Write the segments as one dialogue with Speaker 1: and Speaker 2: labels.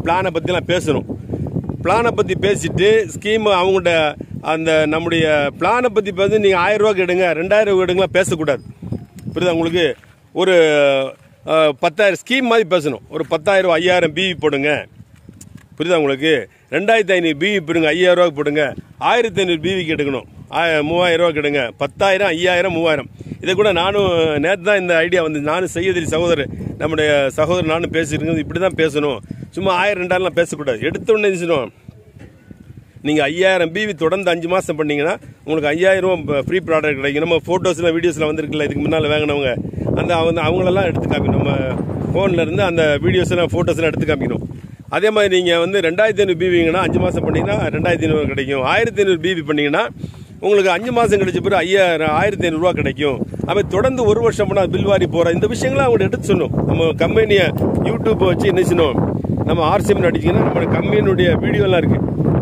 Speaker 1: பிளானை பற்றிலாம் பேசணும். பிளானை பற்றி பேசிட்டு ஸ்கீம் அவங்கள்ட்ட அந்த நம்முடைய பிளானை பற்றி பேசி நீங்கள் 1000 ரூபா எடுங்க 2000 ரூபா எடுங்கலாம் பேசக்கூடாது. புரியுதா உங்களுக்கு? ஒரு 10,000 ஸ்கீம் மாதிரி பேசணும். ஒரு 10,000 5000 பிவி போடுங்க. புரியுதா உங்களுக்கு? 2500 பிவி போடுங்க, 5000 ரூபா போடுங்க. 1500 பிவிக்கு எடுக்கணும், 3000 ரூபா எடுங்க. 10,000 5000 3000. இதை கூட நானும் நேற்று தான் இந்த ஐடியா வந்து நானும் செய்யதிரி சகோதரர் நம்முடைய சகோதரர் நானும் பேசியிருக்கோம். இப்படி தான் பேசணும். சும்மா 1000 2000 பேசக்கூடாது. எடுத்தோடனே இருந்துச்சுணும் நீங்கள் 5000 பிவி தொடர்ந்து 5 மாதம் பண்ணீங்கன்னா உங்களுக்கு 5000 ரூபா ஃப்ரீ ப்ராடக்ட் கிடைக்கும். நம்ம ஃபோட்டோஸ்லாம் வீடியோஸ்லாம் வந்திருக்குல்ல, இதுக்கு முன்னால் வாங்கினவங்க அந்த அவங்களெல்லாம் எடுத்து காமிக்கணும். நம்ம ஃபோனில் இருந்து அந்த வீடியோஸ்லாம் ஃபோட்டோஸ்லாம் எடுத்து காமிக்கணும். அதே மாதிரி நீங்கள் வந்து 2500 பிவிங்கன்னா 5 மாதம் பண்ணிங்கன்னா 2500 கிடைக்கும். 1500 பிவி பண்ணிங்கன்னா உங்களுக்கு 5 மாதம் கிடைச்ச பிறகு 1500 ரூபா கிடைக்கும். அப்போ தொடர்ந்து 1 வருஷம் பண்ணால் பில் வாரி போகிற இந்த விஷயங்கள்லாம் அவங்கள்ட்ட எடுத்து சொன்னோம். நம்ம கம்பெனியை யூடியூப் வச்சு என்ன செய்யணும், நம்ம RCM அடிச்சிங்கன்னா நம்ம கம்பெனியுடைய வீடியோலாம் இருக்குது.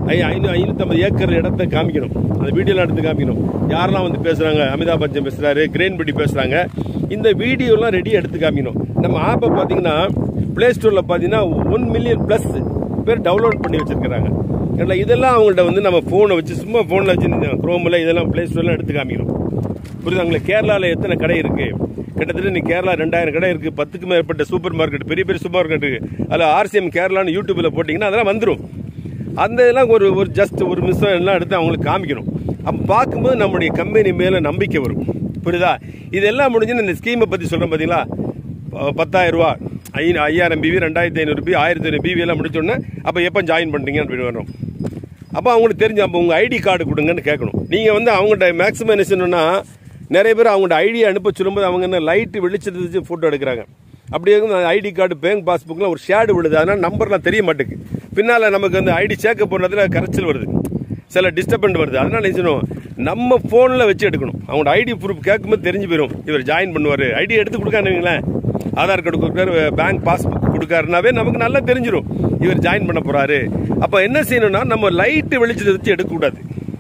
Speaker 1: 550 ஏக்கர் இடத்த காமிக்கணும். அந்த வீடியோலாம் எடுத்து காமிக்கணும். யாரெல்லாம் வந்து பேசுகிறாங்க, அமிதாப் பச்சன் பேசுகிறாரு, கிரேன்படி பேசுகிறாங்க, இந்த வீடியோலாம் ரெடியாக எடுத்து காமிக்கணும். நம்ம ஆப்பை பார்த்தீங்கன்னா பிளே ஸ்டோரில் பார்த்தீங்கன்னா 1 மில்லியன் ப்ளஸ் பேர் டவுன்லோட் பண்ணி வச்சுருக்கிறாங்க. ஏன்னா இதெல்லாம் அவங்கள்ட்ட வந்து நம்ம ஃபோனை வச்சு சும்மா ஃபோனில் வச்சு குரோமில் இதெல்லாம் பிளே ஸ்டோர்லாம் எடுத்து காமிக்கணும். புரியுது? கேரளாவில் எத்தனை கடை இருக்குது? கிட்டத்தட்ட நீ கேரளா 2000 கடை இருக்குது. 10க்கும் மேற்பட்ட சூப்பர் மார்க்கெட், பெரிய பெரிய சூப்பர் மார்க்கெட் இருக்குது. அதில் RCM கேரளான்னு யூடியூப்பில் போட்டிங்கன்னா அதெல்லாம் வந்துடும். அந்த இதெல்லாம் ஒரு ஜஸ்ட் ஒரு மிஸ்ஸம் எல்லாம் எடுத்து அவங்களுக்கு காமிக்கணும். அப்போ பார்க்கும்போது நம்முடைய கம்பெனி மேலே நம்பிக்கை வரும். புரியுதா? இதெல்லாம் முடிஞ்சுன்னு இந்த ஸ்கீமை பற்றி சொல்கிறேன் பார்த்தீங்களா? 10,000 ரூபா, 5000 பிவி, 2500 பிவி, 1500 பிவி எல்லாம் முடிச்சோடனே அப்போ எப்போ ஜாயின் பண்ணுறீங்கன்னு அப்படி வரும். அப்போ அவங்களுக்கு தெரிஞ்சு அப்போ உங்கள் ஐடி கார்டு கொடுங்கன்னு கேட்கணும். நீங்கள் வந்து அவங்கள்ட்ட மேக்ஸிமம் என்ன செய்யணும்னா, நிறைய பேர் அவங்கள்ட்ட ஐடியை அனுப்ப சொல்லும்போது அவங்க என்ன லைட்டு வெளிச்சத்தை வச்சு ஃபோட்டோ எடுக்கிறாங்க. அப்படி இருக்கும் ஐடி கார்டு பேங்க் பாஸ்புக்கில் ஒரு ஷேடு விழுது. அதனால் நம்பர்லாம் தெரிய மாட்டேங்குது. பின்னால் நமக்கு வந்து ஐடி சேர்க்க போடுறதுல கரைச்சல் வருது, சில டிஸ்டர்பன்ட் வருது. அதனால் என்ன செய்யணும், நம்ம ஃபோனில் வச்சு எடுக்கணும். அவங்களோட ஐடி ப்ரூஃப் கேட்கும்போது தெரிஞ்சு போயிடும் இவர் ஜாயின் பண்ணுவார். ஐடி எடுத்து கொடுக்காருங்களேன், ஆதார் கார்டு கொடுக்குறாரு, பேங்க் பாஸ்புக் கொடுக்காருனாவே நமக்கு நல்லா தெரிஞ்சிடும் இவர் ஜாயின் பண்ண போகிறாரு. அப்போ என்ன செய்யணும்னா, நம்ம லைட்டு வெளிச்சத்தை வச்சு எடுக்கக்கூடாது.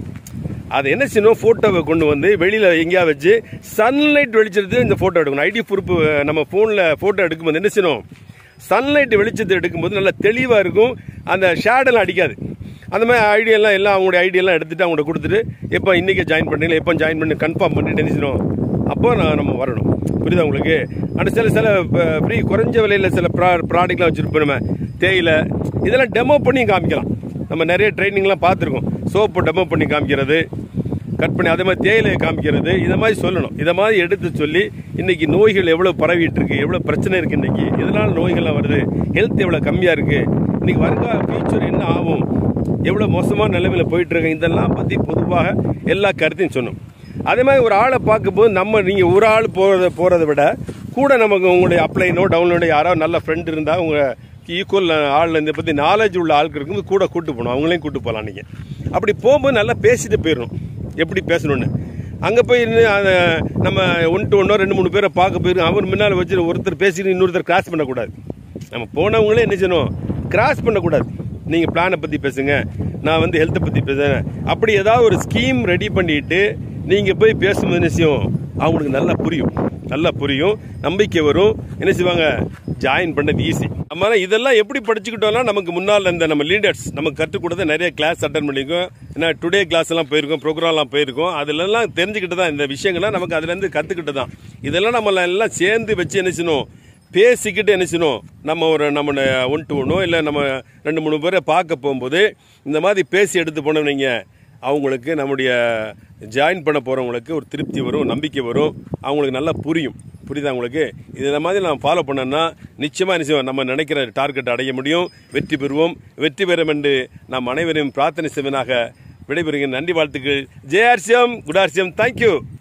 Speaker 1: அதை என்ன செய்யணும், ஃபோட்டோவை கொண்டு வந்து வெளியில் எங்கேயா வச்சு சன்லைட் வெளிச்சத்தை இந்த ஃபோட்டோ எடுக்கணும். ஐடி ப்ரூஃப் நம்ம ஃபோனில் ஃபோட்டோ எடுக்கும்போது என்ன செய்யணும், சன்லைட் வெளிச்சத்தை எடுக்கும்போது நல்லா தெளிவாக இருக்கும், அந்த ஷேடெல்லாம் அடிக்காது. அந்த மாதிரி ஐடியெல்லாம் எல்லாம் அவங்களுடைய ஐடியெல்லாம் எடுத்துகிட்டு அவங்கள்ட்ட கொடுத்துட்டு எப்போ இன்றைக்கி ஜாயின் பண்ணுறீங்களா, எப்போ ஜாயின் பண்ணி கன்ஃபார்ம் பண்ணிட்டு என்ன செய்யணும், அப்போ நம்ம வரணும். புரியுதா உங்களுக்கு? ஆனால் சில ஃப்ரீ குறைஞ்ச விலையில் சில ப்ராடக்ட்லாம் வச்சுருப்போம். நம்ம தேயிலை இதெல்லாம் டெமோ பண்ணி காமிக்கலாம். நம்ம நிறைய ட்ரைனிங்லாம் பார்த்துருக்கோம். சோப்பு டெமோ பண்ணி காமிக்கிறது, கட் பண்ணி அதே மாதிரி தேயிலையை காமிக்கிறது, இதை மாதிரி சொல்லணும். இதை மாதிரி எடுத்து சொல்லி இன்றைக்கி நோய்கள் எவ்வளோ பரவிட்டு இருக்கு, எவ்வளோ பிரச்சனை இருக்குது, இன்றைக்கி எதனால் நோய்கள்லாம் வருது, ஹெல்த் எவ்வளோ கம்மியாக இருக்குது, இன்றைக்கி வருங்கால ஃபியூச்சர் என்ன ஆகும், எவ்வளோ மோசமான நிலைமையில் போயிட்டுருக்கு, இதெல்லாம் பற்றி பொதுவாக எல்லா கருத்தையும் சொன்னோம். அதே மாதிரி ஒரு ஆளை பார்க்கும்போது நீங்கள் ஒரு ஆள் போகிறத விட கூட நமக்கு உங்களுடைய அப்ளைனோ டவுன்லோடோ யாராவது நல்ல ஃப்ரெண்ட் இருந்தால் உங்கள் ஈக்குவல் ஆள் இதை பற்றி நாலேஜ் உள்ள ஆளுக்கு இருக்கும்போது கூட கூட்டு போகணும். அவங்களையும் கூட்டு போகலாம். நீங்கள் அப்படி போகும்போது நல்லா பேசிட்டு போயிடணும், எப்படி பேசணுன்னு. அங்கே போய் அதை நம்ம 1 to 1 2 3 பேரை பார்க்க போயிருக்கோம். அவர் முன்னால் வச்சு ஒருத்தர் பேசிட்டு இன்னொருத்தர் கிராஸ் பண்ணக்கூடாது. நம்ம போனவங்களே என்ன செய்யணும், கிராஸ் பண்ணக்கூடாது. நீங்கள் பிளானை பற்றி பேசுங்க, நான் வந்து ஹெல்த்தை பற்றி பேசுகிறேன், அப்படி ஏதாவது ஒரு ஸ்கீம் ரெடி பண்ணிட்டு நீங்கள் போய் பேசும்போது என்ன செய்யும், அவங்களுக்கு நல்லா புரியும், நம்பிக்கை வரும். என்ன செய்வாங்க, ஜாயின் பண்ணது ஈஸி. நம்ம இதெல்லாம் எப்படி படிச்சுக்கிட்டோம்னா, நமக்கு முன்னால் இந்த நம்ம லீடர்ஸ் நமக்கு கற்றுக் கொடுத்த நிறைய கிளாஸ் அட்டன் பண்ணியிருக்கோம். ஏன்னா டுடே கிளாஸ் எல்லாம் போயிருக்கோம், ப்ரோக்ராம்லாம் போயிருக்கோம். அதுலலாம் தெரிஞ்சுக்கிட்டு தான் இந்த விஷயங்கள்லாம் நமக்கு அதுலேருந்து கற்றுக்கிட்டு தான். இதெல்லாம் நம்ம எல்லாம் சேர்ந்து வச்சு என்ன செய்யணும், பேசிக்கிட்டு என்ன செய்யணும், நம்ம 1 to 1 இல்லை நம்ம 2 3 பேரை பார்க்க போகும்போது இந்த மாதிரி பேசி எடுத்து போனோம். நீங்கள் அவங்களுக்கு நம்முடைய ஜாயின் பண்ண போகிறவங்களுக்கு ஒரு திருப்தி வரும், நம்பிக்கை வரும், அவங்களுக்கு நல்லா புரியுதா உங்களுக்கு? இதை மாதிரி நான் ஃபாலோ பண்ணோன்னா நிச்சயமாக நிச்சயம் நம்ம நினைக்கிற டார்கெட் அடைய முடியும், வெற்றி பெறுவோம். வெற்றி பெறும் என்று நாம் அனைவரையும் பிரார்த்தனை செய்வனாக விடைபெறுகிறேன். நன்றி, வாழ்த்துக்கள். ஜெய் RCM, குட் RCM. தேங்க்யூ.